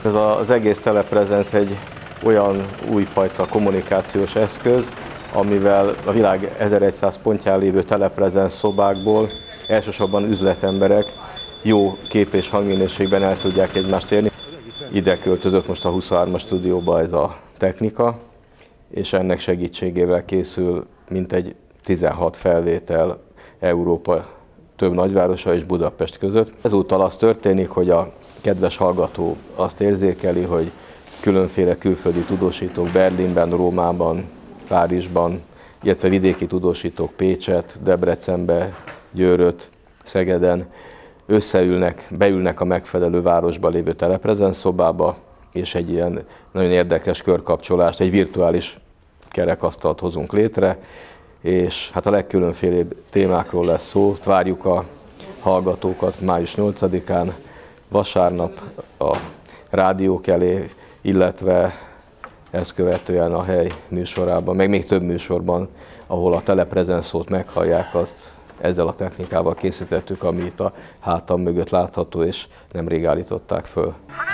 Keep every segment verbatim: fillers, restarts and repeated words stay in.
Ez az egész telepresence egy olyan újfajta kommunikációs eszköz, amivel a világ ezerszáz pontján lévő telepresence szobákból elsősorban üzletemberek jó kép- és hangminőségben el tudják egymást érni. Ide költözött most a huszonhármas stúdióba ez a technika, és ennek segítségével készül mintegy tizenhat felvétel Európa több nagyvárosa és Budapest között. Ezúttal az történik, hogy a kedves hallgató azt érzékeli, hogy különféle külföldi tudósítók Berlinben, Rómában, Párizsban, illetve vidéki tudósítók Pécset, Debrecenbe, Győröt, Szegeden összeülnek, beülnek a megfelelő városba lévő telepresence szobába, és egy ilyen nagyon érdekes körkapcsolást, egy virtuális kerekasztalt hozunk létre, és hát a legkülönfélébb témákról lesz szó. Várjuk a hallgatókat május nyolcadikán, vasárnap a rádiók elé, illetve ezt követően a hely műsorában, meg még több műsorban, ahol a telepresence szót meghallják, azt ezzel a technikával készítettük, ami itt a hátam mögött látható, és nemrég állították föl.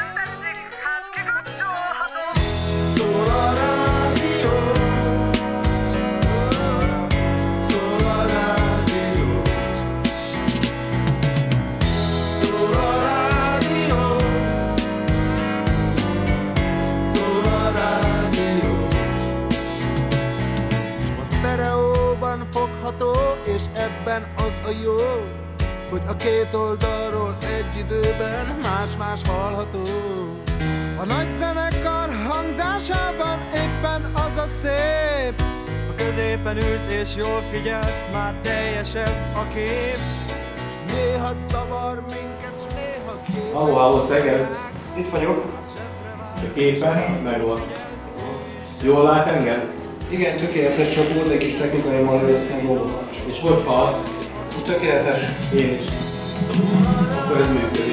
Fogható, és ebben az a jó, hogy a két oldalról egy időben más-más hallható. A nagy zenekar hangzásában éppen az a szép, a középen ülsz és jól figyelsz, már teljesebb a kép. S néha zavar minket, s néha kép. Halló, halló, Szeged! Itt vagyok. A képen megvan. Jól lát engem? Igen, tökéletes, csak volt egy kis technikai malőr, aztán boldog. És hogy hall? Tökéletes. Én is. Akkor ez működik.